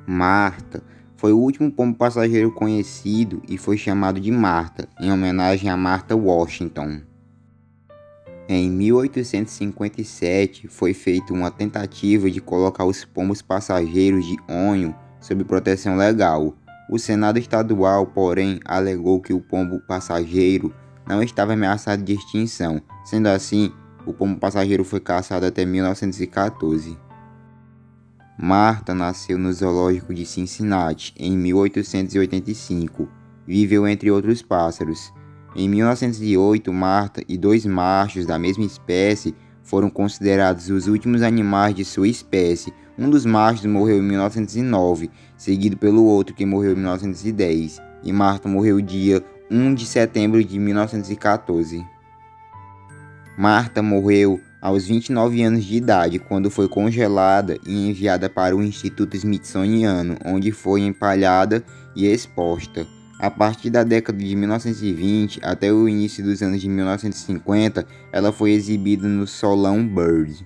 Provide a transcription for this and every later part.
Marta foi o último pombo-passageiro conhecido e foi chamado de Marta, em homenagem a Martha Washington. Em 1857, foi feita uma tentativa de colocar os pombos-passageiros de Onho sob proteção legal. O Senado estadual, porém, alegou que o pombo-passageiro não estava ameaçado de extinção. Sendo assim, o pombo-passageiro foi caçado até 1914. Marta nasceu no Zoológico de Cincinnati em 1885. Viveu entre outros pássaros. Em 1908, Marta e 2 machos da mesma espécie foram considerados os últimos animais de sua espécie. Um dos machos morreu em 1909, seguido pelo outro que morreu em 1910, e Marta morreu dia 1 de setembro de 1914. Marta morreu aos 29 anos de idade, quando foi congelada e enviada para o Instituto Smithsoniano, onde foi empalhada e exposta. A partir da década de 1920 até o início dos anos de 1950, ela foi exibida no Salão Bird.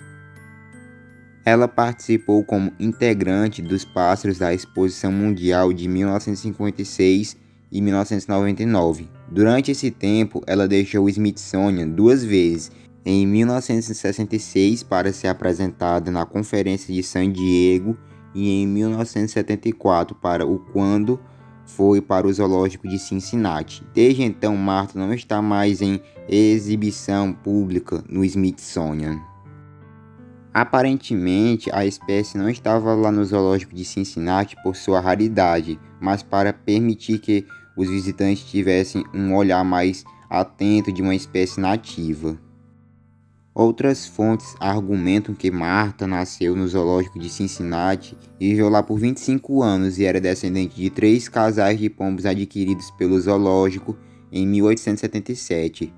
Ela participou como integrante dos pássaros da Exposição Mundial de 1956 e 1999. Durante esse tempo, ela deixou o Smithsonian 2 vezes, em 1966 para ser apresentada na Conferência de San Diego e em 1974 quando foi para o Zoológico de Cincinnati. Desde então, Marta não está mais em exibição pública no Smithsonian. Aparentemente, a espécie não estava lá no Zoológico de Cincinnati por sua raridade, mas para permitir que os visitantes tivessem um olhar mais atento de uma espécie nativa. Outras fontes argumentam que Marta nasceu no Zoológico de Cincinnati e viveu lá por 25 anos e era descendente de 3 casais de pombos adquiridos pelo zoológico em 1877.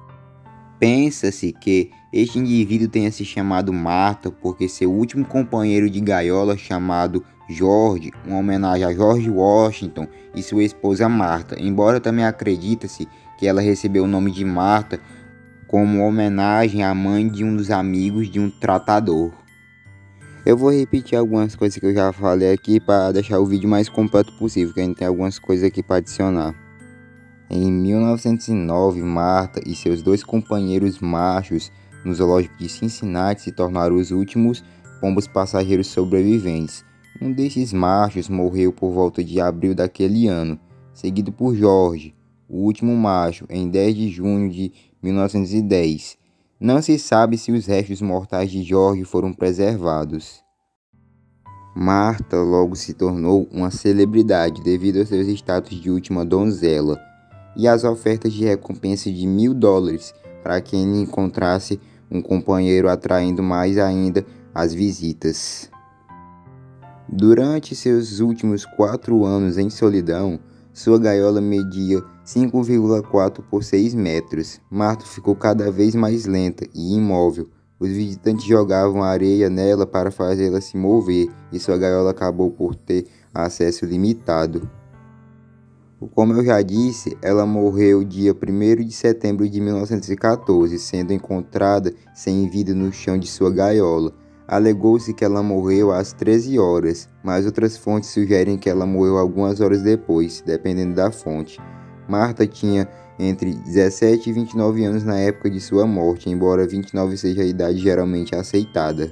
Pensa-se que este indivíduo tenha se chamado Marta porque seu último companheiro de gaiola, chamado George, uma homenagem a George Washington e sua esposa Marta, embora também acredita-se que ela recebeu o nome de Marta como homenagem à mãe de um dos amigos de um tratador. Eu vou repetir algumas coisas que eu já falei aqui para deixar o vídeo mais completo possível, que a gente tem algumas coisas aqui para adicionar. Em 1909, Marta e seus 2 companheiros machos no Zoológico de Cincinnati se tornaram os últimos pombos-passageiros sobreviventes. Um desses machos morreu por volta de abril daquele ano, seguido por George, o último macho, em 10 de junho de 1910. Não se sabe se os restos mortais de George foram preservados. Marta logo se tornou uma celebridade devido aos seus status de última donzela e às ofertas de recompensa de $1000 para quem encontrasse um companheiro, atraindo mais ainda as visitas. Durante seus últimos 4 anos em solidão, sua gaiola media 5,4 por 6 metros. Marta ficou cada vez mais lenta e imóvel. Os visitantes jogavam areia nela para fazê-la se mover e sua gaiola acabou por ter acesso limitado. Como eu já disse, ela morreu dia 1º de setembro de 1914, sendo encontrada sem vida no chão de sua gaiola. Alegou-se que ela morreu às 13 horas, mas outras fontes sugerem que ela morreu algumas horas depois, dependendo da fonte. Marta tinha entre 17 e 29 anos na época de sua morte, embora 29 seja a idade geralmente aceitada.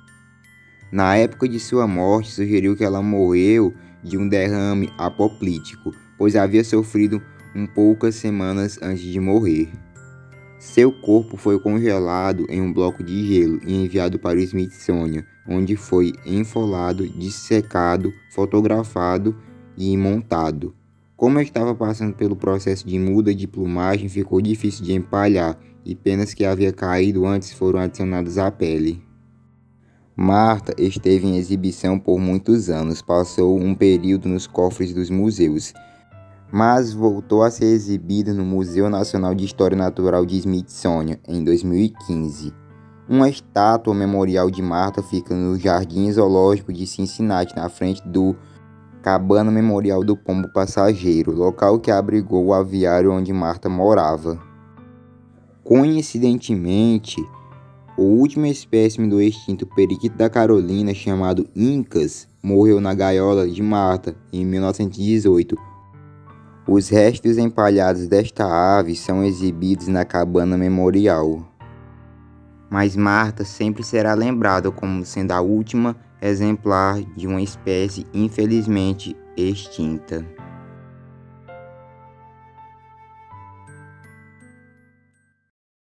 Na época de sua morte, sugeriu que ela morreu de um derrame apoplítico, pois havia sofrido poucas semanas antes de morrer. Seu corpo foi congelado em um bloco de gelo e enviado para o Smithsonian, onde foi enfolado, dissecado, fotografado e montado. Como estava passando pelo processo de muda de plumagem, ficou difícil de empalhar e penas que havia caído antes foram adicionadas à pele. Marta esteve em exibição por muitos anos, passou um período nos cofres dos museus, mas voltou a ser exibida no Museu Nacional de História Natural de Smithsonian em 2015. Uma estátua memorial de Marta fica no Jardim Zoológico de Cincinnati, na frente do Cabana Memorial do Pombo-passageiro, local que abrigou o aviário onde Marta morava. Coincidentemente, O último espécime do extinto periquito da Carolina, chamado Incas, morreu na gaiola de Marta em 1918. Os restos empalhados desta ave são exibidos na cabana memorial. Mas Marta sempre será lembrada como sendo a última exemplar de uma espécie infelizmente extinta.